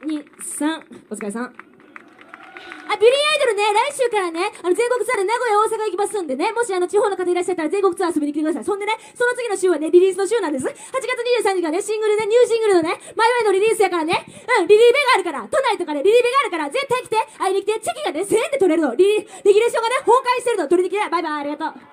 2、3、お疲れさん。ビリーアイドルね、来週からね、全国ツアーで名古屋、大阪行きますんでね、もし地方の方いらっしゃったら全国ツアー遊びに来てください。そんでね、その次の週はね、リリースの週なんです。8月23日がね、シングルで、ニューシングルのね、マイウェイのリリースやからね、リリーベがあるから、都内とかでリリーベがあるから、絶対来て、会いに来て、チェキがね、1000円で取れるの。レギュレーションがね、崩壊してるの、取りに来て、バイバイ、ありがとう。